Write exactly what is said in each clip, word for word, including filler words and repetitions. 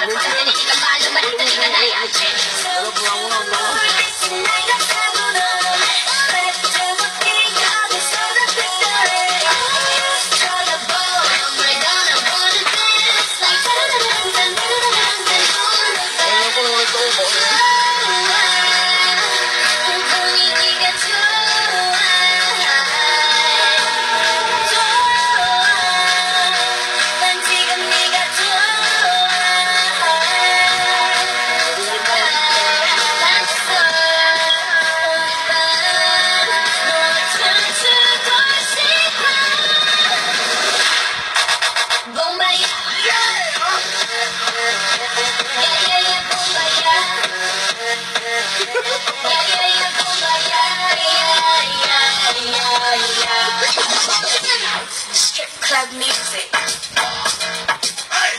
Strip club music. Hey.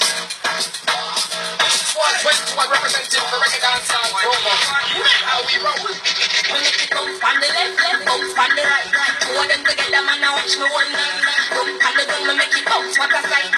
One twenty-one representing the reggae dance song. How we roll. When it comes on the left, left, bounce on the right, right. Two of them together, man, now watch me all night, night. Bounce on the gun, me make it bounce, what a sight.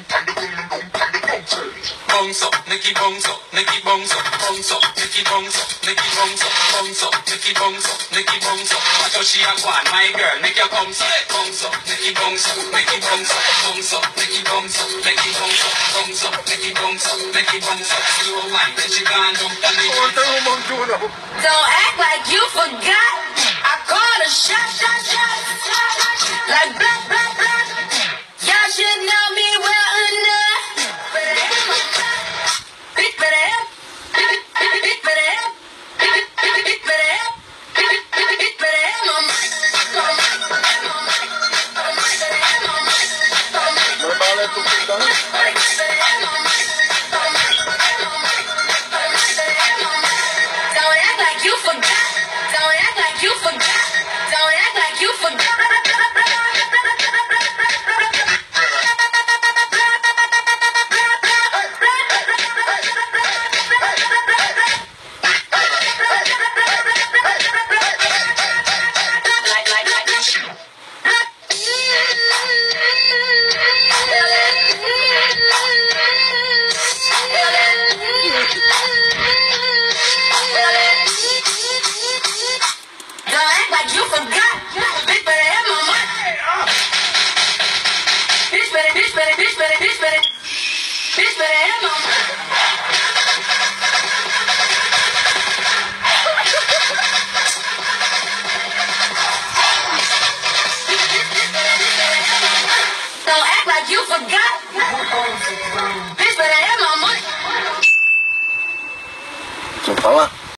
Bounce up, make it bounce up, make it bounce up, bounce up, make it bounce up, make it bounce up, bounce up, make it bounce up, make it bounce up. Watch how she a go on, my girl, make your bounce up, bounce up, make it bounce up, make it bounce up, bounce up, make it bounce up, make it bounce up, bounce up, make it bounce up, make it bounce up. Slow wine, then she gone down, and it. Don't act like you forgot. I called a shot, shot, shot, like black, black, black. Y'all should know me well enough. Big for the help, big for the help, big for the help, big for the help, mama. Don't act like you forgot. Don't act like you forgot. Don't act like you forgot. You forgot? Bitch, but I have my money.